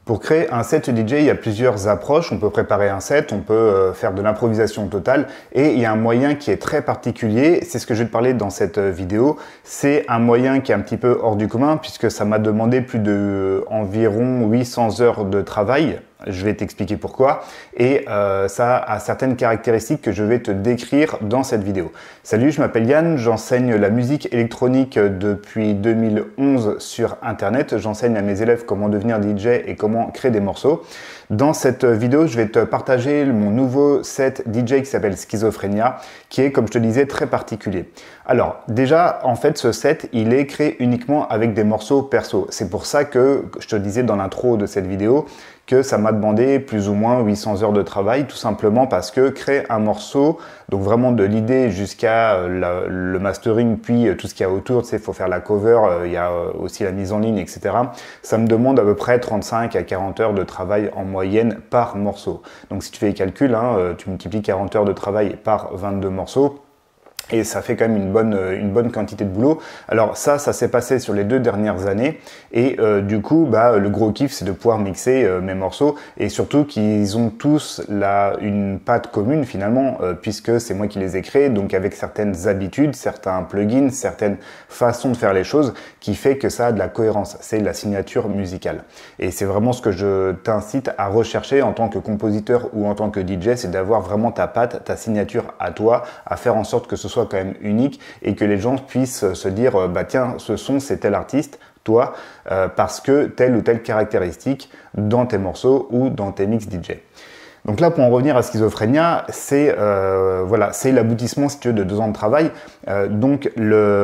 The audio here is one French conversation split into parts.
Pour créer un set DJ, il y a plusieurs approches. On peut préparer un set, on peut faire de l'improvisation totale et il y a un moyen qui est très particulier. C'est ce que je vais te parler dans cette vidéo. C'est un moyen qui est un petit peu hors du commun puisque ça m'a demandé plus de environ 800 heures de travail. Je vais t'expliquer pourquoi et ça a certaines caractéristiques que je vais te décrire dans cette vidéo. Salut, je m'appelle Yann, j'enseigne la musique électronique depuis 2011 sur internet. J'enseigne à mes élèves comment devenir DJ et comment créer des morceaux. Dans cette vidéo, je vais te partager mon nouveau set DJ qui s'appelle Schizophrenia, qui est, comme je te disais, très particulier. Alors, déjà, en fait, ce set, il est créé uniquement avec des morceaux perso. C'est pour ça que je te disais dans l'intro de cette vidéo que ça m'a demandé plus ou moins 800 heures de travail, tout simplement parce que créer un morceau, donc vraiment de l'idée jusqu'à le mastering, puis tout ce qu'il y a autour, tu sais, il faut faire la cover, il y a aussi la mise en ligne, etc. Ça me demande à peu près 35 à 40 heures de travail en moyenne par morceau. Donc si tu fais les calculs, tu multiplies 40 heures de travail par 22 morceaux, et ça fait quand même une bonne quantité de boulot. Alors ça s'est passé sur les 2 dernières années. Et du coup, le gros kiff, c'est de pouvoir mixer mes morceaux. Et surtout qu'ils ont tous une patte commune finalement, puisque c'est moi qui les ai créés. Donc avec certaines habitudes, certains plugins, certaines façons de faire les choses, qui fait que ça a de la cohérence. C'est la signature musicale. Et c'est vraiment ce que je t'incite à rechercher en tant que compositeur ou en tant que DJ, c'est d'avoir vraiment ta patte, ta signature à toi, à faire en sorte que ce soit quand même unique et que les gens puissent se dire tiens, ce son c'est tel artiste, toi, parce que telle ou telle caractéristique dans tes morceaux ou dans tes mix DJ. Donc là, pour en revenir à Schizophrenia, c'est l'aboutissement, si tu veux, de 2 ans de travail. Donc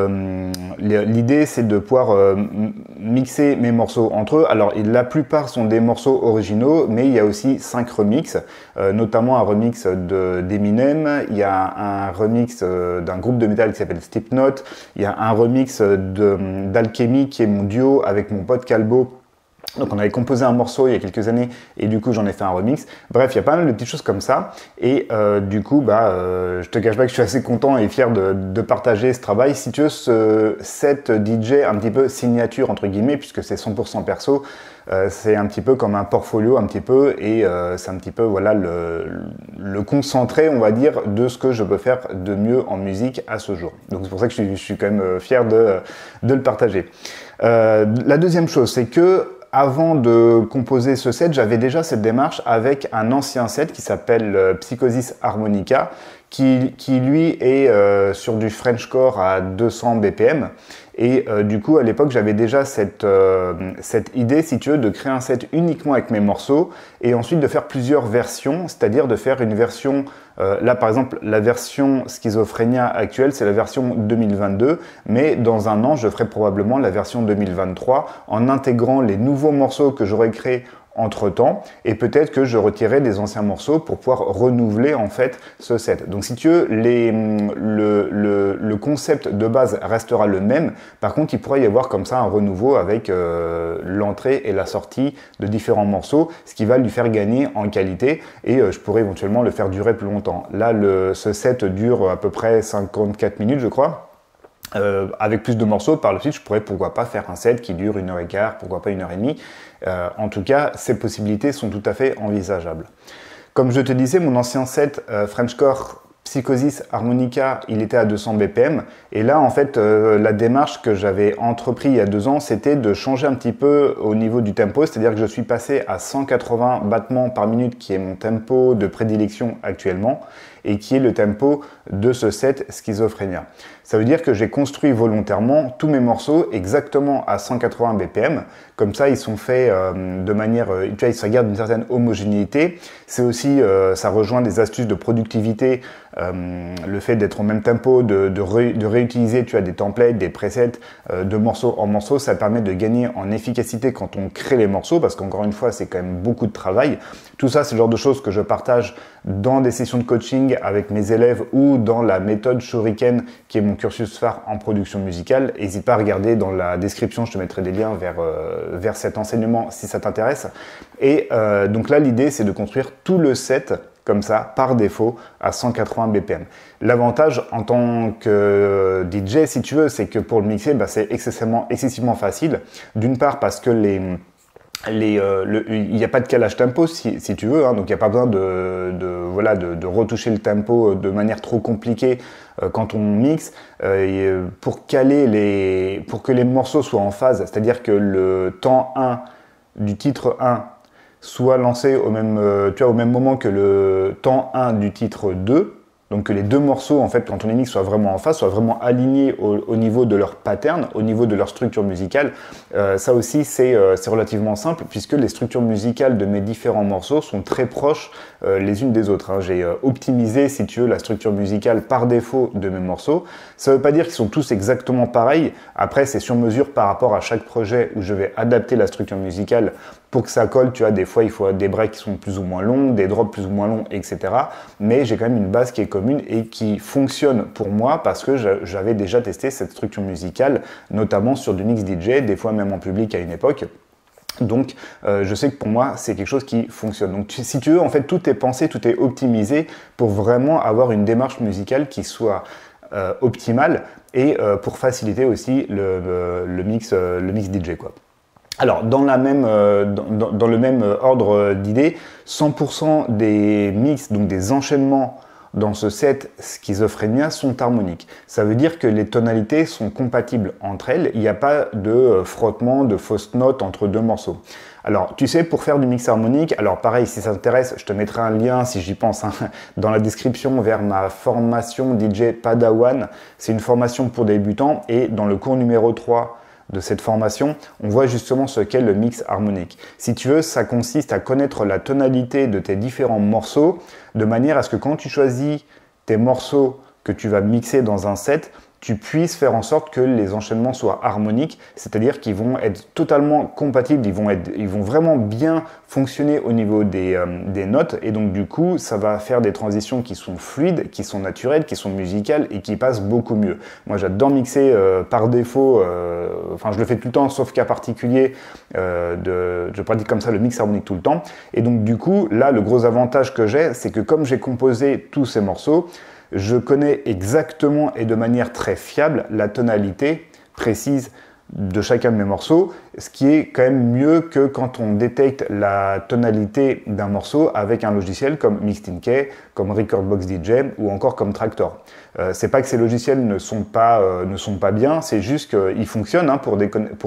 l'idée, c'est de pouvoir mixer mes morceaux entre eux. Alors la plupart sont des morceaux originaux, mais il y a aussi 5 remixes, notamment un remix d'Eminem, il y a un remix d'un groupe de métal qui s'appelle Slipknot, il y a un remix d'Alchemy qui est mon duo avec mon pote Calbo. Donc on avait composé un morceau il y a quelques années et du coup j'en ai fait un remix. Bref, il y a pas mal de petites choses comme ça et du coup je te cache pas que je suis assez content et fier de partager ce travail. Si tu veux, ce set DJ un petit peu signature entre guillemets, puisque c'est 100% perso, c'est un petit peu comme un portfolio un petit peu et c'est un petit peu voilà le concentré, on va dire, de ce que je peux faire de mieux en musique à ce jour. Donc c'est pour ça que je suis quand même fier de le partager. La deuxième chose, c'est que avant de composer ce set, j'avais déjà cette démarche avec un ancien set qui s'appelle Psychosis Harmonica, qui lui est sur du Frenchcore à 200 BPM. Et du coup, à l'époque, j'avais déjà cette idée, si tu veux, de créer un set uniquement avec mes morceaux et ensuite de faire plusieurs versions, c'est-à-dire de faire une version, là par exemple, la version Schizophrenia actuelle, c'est la version 2022, mais dans un an, je ferai probablement la version 2023 en intégrant les nouveaux morceaux que j'aurais créés entre-temps, et peut-être que je retirerai des anciens morceaux pour pouvoir renouveler en fait ce set. Donc si tu veux, le concept de base restera le même, par contre il pourrait y avoir comme ça un renouveau avec l'entrée et la sortie de différents morceaux, ce qui va lui faire gagner en qualité, et je pourrais éventuellement le faire durer plus longtemps. Là, ce set dure à peu près 54 minutes je crois. Avec plus de morceaux, par la suite, je pourrais pourquoi pas faire un set qui dure 1h15, pourquoi pas 1h30. En tout cas, ces possibilités sont tout à fait envisageables. Comme je te disais, mon ancien set Frenchcore Psychosis Harmonica, il était à 200 BPM. Et là, en fait, la démarche que j'avais entrepris il y a 2 ans, c'était de changer un petit peu au niveau du tempo. C'est-à-dire que je suis passé à 180 battements par minute, qui est mon tempo de prédilection actuellement, et qui est le tempo de ce set Schizophrenia. Ça veut dire que j'ai construit volontairement tous mes morceaux exactement à 180 BPM. Comme ça, ils sont faits de manière, tu vois, ils se regardent d'une certaine homogénéité. C'est aussi, ça rejoint des astuces de productivité, le fait d'être au même tempo, de réutiliser, tu as des templates, des presets de morceau en morceau. Ça permet de gagner en efficacité quand on crée les morceaux, parce qu'encore une fois, c'est quand même beaucoup de travail. Tout ça, c'est le genre de choses que je partage dans des sessions de coaching avec mes élèves ou dans la méthode Shuriken, qui est mon cursus phare en production musicale. N'hésite pas à regarder dans la description, je te mettrai des liens vers cet enseignement si ça t'intéresse. Et donc là, l'idée, c'est de construire tout le set comme ça, par défaut, à 180 BPM. L'avantage en tant que DJ, si tu veux, c'est que pour le mixer, c'est excessivement facile. D'une part parce que il n'y a pas de calage tempo si tu veux, hein, donc il n'y a pas besoin de retoucher le tempo de manière trop compliquée quand on mixe. Pour que les morceaux soient en phase, c'est-à-dire que le temps 1 du titre 1 soit lancé au même moment que le temps 1 du titre 2, donc que les deux morceaux, en fait, quand on les mixe, soient vraiment en phase, soient vraiment alignés au niveau de leur pattern, au niveau de leur structure musicale. Ça aussi, c'est relativement simple, puisque les structures musicales de mes différents morceaux sont très proches les unes des autres, hein. J'ai optimisé, si tu veux, la structure musicale par défaut de mes morceaux. Ça ne veut pas dire qu'ils sont tous exactement pareils. Après, c'est sur mesure par rapport à chaque projet où je vais adapter la structure musicale pour que ça colle. Tu vois, des fois, il faut des breaks qui sont plus ou moins longs, des drops plus ou moins longs, etc. Mais j'ai quand même une base qui est commune et qui fonctionne pour moi parce que j'avais déjà testé cette structure musicale, notamment sur du mix DJ, des fois même en public à une époque. Donc, je sais que pour moi, c'est quelque chose qui fonctionne. Donc, si tu veux, en fait, tout est pensé, tout est optimisé pour vraiment avoir une démarche musicale qui soit optimale et pour faciliter aussi le mix DJ, quoi. Alors, dans le même ordre d'idées, 100% des mix, donc des enchaînements dans ce set Schizophrénia sont harmoniques. Ça veut dire que les tonalités sont compatibles entre elles. Il n'y a pas de frottement, de fausses notes entre deux morceaux. Alors, tu sais, pour faire du mix harmonique, alors pareil, si ça t'intéresse, je te mettrai un lien, si j'y pense, hein, dans la description vers ma formation DJ Padawan. C'est une formation pour débutants et dans le cours numéro 3 de cette formation, on voit justement ce qu'est le mix harmonique. Si tu veux, ça consiste à connaître la tonalité de tes différents morceaux de manière à ce que quand tu choisis tes morceaux que tu vas mixer dans un set, tu puisses faire en sorte que les enchaînements soient harmoniques, c'est-à-dire qu'ils vont être totalement compatibles, ils vont vraiment bien fonctionner au niveau des notes, et donc du coup, ça va faire des transitions qui sont fluides, qui sont naturelles, qui sont musicales et qui passent beaucoup mieux. Moi, j'adore mixer par défaut, enfin, je le fais tout le temps, sauf cas particulier, je pratique comme ça le mix harmonique tout le temps, et donc du coup, là, le gros avantage que j'ai, c'est que comme j'ai composé tous ces morceaux, je connais exactement et de manière très fiable la tonalité précise de chacun de mes morceaux, ce qui est quand même mieux que quand on détecte la tonalité d'un morceau avec un logiciel comme Mixtinkey, comme Recordbox DJ ou encore comme Traktor. C'est pas que ces logiciels ne sont pas bien, c'est juste qu'ils fonctionnent hein, pour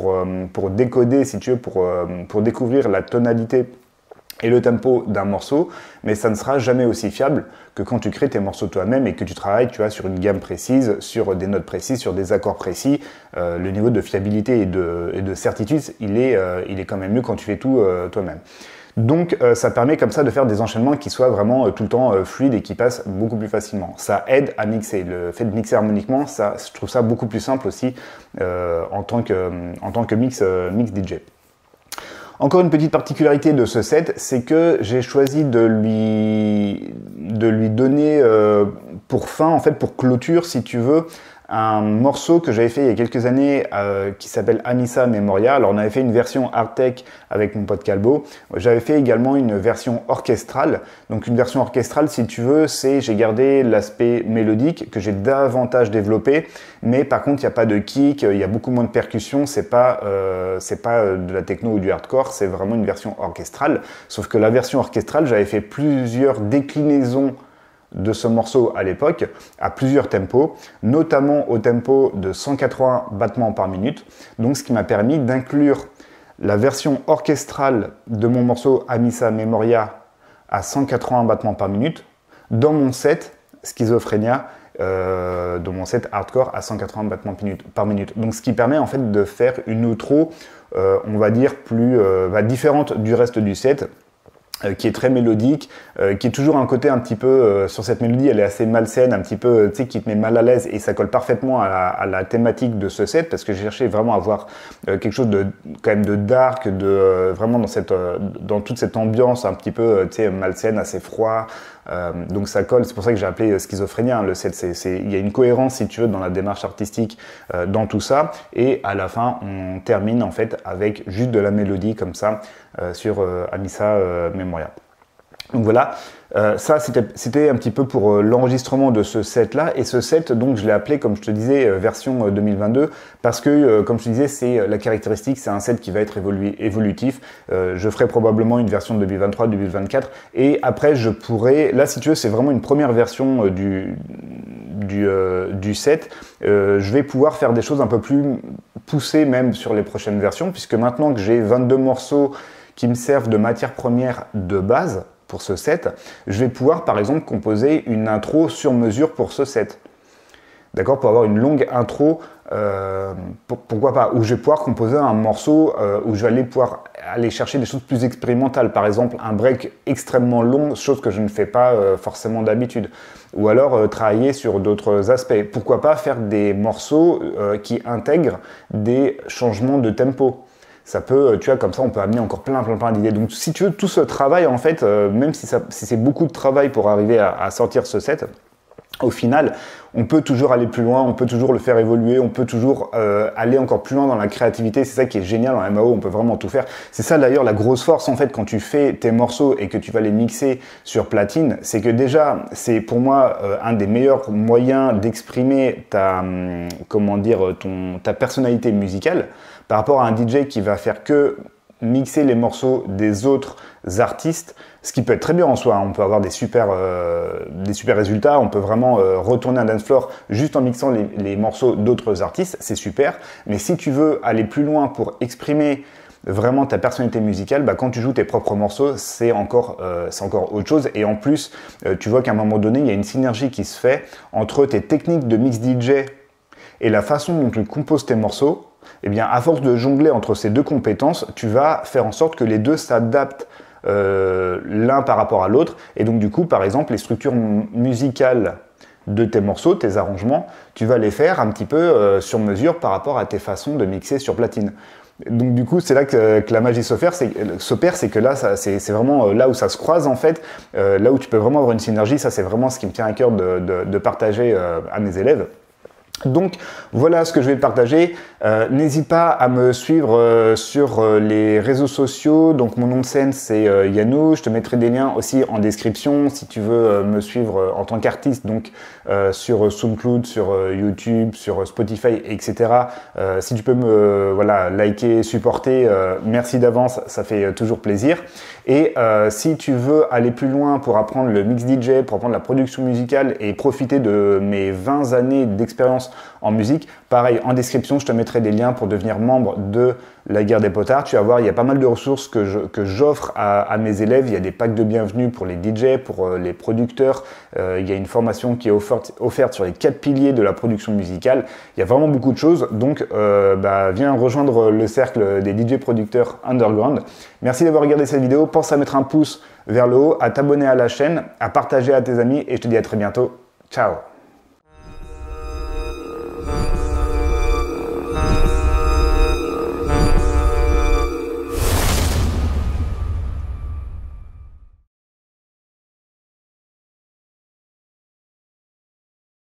décoder, si tu veux, pour découvrir la tonalité et le tempo d'un morceau, mais ça ne sera jamais aussi fiable que quand tu crées tes morceaux toi-même et que tu travailles, tu vois, sur une gamme précise, sur des notes précises, sur des accords précis. Le niveau de fiabilité et de certitude, il est quand même mieux quand tu fais tout toi-même. Donc ça permet comme ça de faire des enchaînements qui soient vraiment tout le temps fluides et qui passent beaucoup plus facilement. Ça aide à mixer. Le fait de mixer harmoniquement, ça, je trouve ça beaucoup plus simple aussi en tant que mix DJ. Encore une petite particularité de ce set, c'est que j'ai choisi de lui donner pour fin, en fait pour clôture si tu veux, un morceau que j'avais fait il y a quelques années qui s'appelle Amissa Memoria. Alors on avait fait une version hardtech avec mon pote Calbo. J'avais fait également une version orchestrale. Donc une version orchestrale, si tu veux, j'ai gardé l'aspect mélodique que j'ai davantage développé, mais par contre il n'y a pas de kick, il y a beaucoup moins de percussions. C'est pas de la techno ou du hardcore, c'est vraiment une version orchestrale. Sauf que la version orchestrale, j'avais fait plusieurs déclinaisons de ce morceau à l'époque, à plusieurs tempos, notamment au tempo de 180 battements par minute, donc ce qui m'a permis d'inclure la version orchestrale de mon morceau Amissa Memoria à 180 battements par minute dans mon set Schizophrénia, dans mon set hardcore à 180 battements par minute. Donc ce qui permet en fait de faire une outro, on va dire, plus différente du reste du set, qui est très mélodique, qui est toujours un côté un petit peu, sur cette mélodie, elle est assez malsaine, un petit peu, tu sais, qui te met mal à l'aise, et ça colle parfaitement à la thématique de ce set, parce que j'ai cherché vraiment à avoir quelque chose de, quand même de dark, vraiment dans toute cette ambiance un petit peu, tu sais, malsaine, assez froid, donc ça colle, c'est pour ça que j'ai appelé Schizophrénia, hein, le set, il y a une cohérence, si tu veux, dans la démarche artistique, dans tout ça, et à la fin, on termine en fait avec juste de la mélodie, comme ça, sur Amissa Memoria. Donc voilà, ça c'était un petit peu pour l'enregistrement de ce set là, et ce set donc je l'ai appelé, comme je te disais, version 2022 parce que comme je te disais, c'est la caractéristique, c'est un set qui va être évolutif. Je ferai probablement une version de 2023-2024 et après je pourrais, là si tu veux c'est vraiment une première version du set, je vais pouvoir faire des choses un peu plus poussées même sur les prochaines versions, puisque maintenant que j'ai 22 morceaux qui me servent de matière première de base pour ce set, je vais pouvoir par exemple composer une intro sur mesure pour ce set. D'accord, pour avoir une longue intro, pourquoi pas, où je vais pouvoir composer un morceau où je vais pouvoir aller chercher des choses plus expérimentales, par exemple un break extrêmement long, chose que je ne fais pas forcément d'habitude, ou alors travailler sur d'autres aspects. Pourquoi pas faire des morceaux qui intègrent des changements de tempo. Ça peut, tu vois, comme ça on peut amener encore plein d'idées. Donc si tu veux, tout ce travail en fait, même si c'est beaucoup de travail pour arriver à sortir ce set, au final, on peut toujours aller plus loin, on peut toujours le faire évoluer, on peut toujours aller encore plus loin dans la créativité. C'est ça qui est génial en MAO, on peut vraiment tout faire. C'est ça d'ailleurs la grosse force en fait quand tu fais tes morceaux et que tu vas les mixer sur platine, c'est que déjà c'est pour moi un des meilleurs moyens d'exprimer ta, comment dire, ta personnalité musicale par rapport à un DJ qui va faire que mixer les morceaux des autres artistes, ce qui peut être très bien en soi, hein. On peut avoir des super résultats, on peut vraiment retourner un dance floor juste en mixant les morceaux d'autres artistes, c'est super, mais si tu veux aller plus loin pour exprimer vraiment ta personnalité musicale, bah, quand tu joues tes propres morceaux, c'est encore autre chose, et en plus, tu vois qu'à un moment donné, il y a une synergie qui se fait entre tes techniques de mix DJ et la façon dont tu composes tes morceaux. Eh bien, à force de jongler entre ces deux compétences, tu vas faire en sorte que les deux s'adaptent l'un par rapport à l'autre. Et donc, du coup, par exemple, les structures musicales de tes morceaux, tes arrangements, tu vas les faire un petit peu sur mesure par rapport à tes façons de mixer sur platine. Donc du coup, c'est là que la magie s'opère, c'est que là, c'est vraiment là où ça se croise en fait, là où tu peux vraiment avoir une synergie. Ça, c'est vraiment ce qui me tient à cœur de partager à mes élèves. Donc voilà ce que je vais te partager. N'hésite pas à me suivre sur les réseaux sociaux. Donc mon nom de scène c'est Yannou. Je te mettrai des liens aussi en description si tu veux me suivre en tant qu'artiste. Donc sur SoundCloud, sur YouTube, sur Spotify, etc. Si tu peux me liker, supporter, merci d'avance, ça fait toujours plaisir. Et si tu veux aller plus loin pour apprendre le mix DJ, pour apprendre la production musicale et profiter de mes 20 années d'expérience en musique, pareil, en description, je te mettrai des liens pour devenir membre de la Guerre des Potards. Tu vas voir, il y a pas mal de ressources que j'offre à mes élèves. Il y a des packs de bienvenue pour les DJ, pour les producteurs. Il y a une formation qui est offerte sur les 4 piliers de la production musicale. Il y a vraiment beaucoup de choses. Donc, viens rejoindre le cercle des DJ producteurs underground. Merci d'avoir regardé cette vidéo. Pense à mettre un pouce vers le haut, à t'abonner à la chaîne, à partager à tes amis et je te dis à très bientôt. Ciao!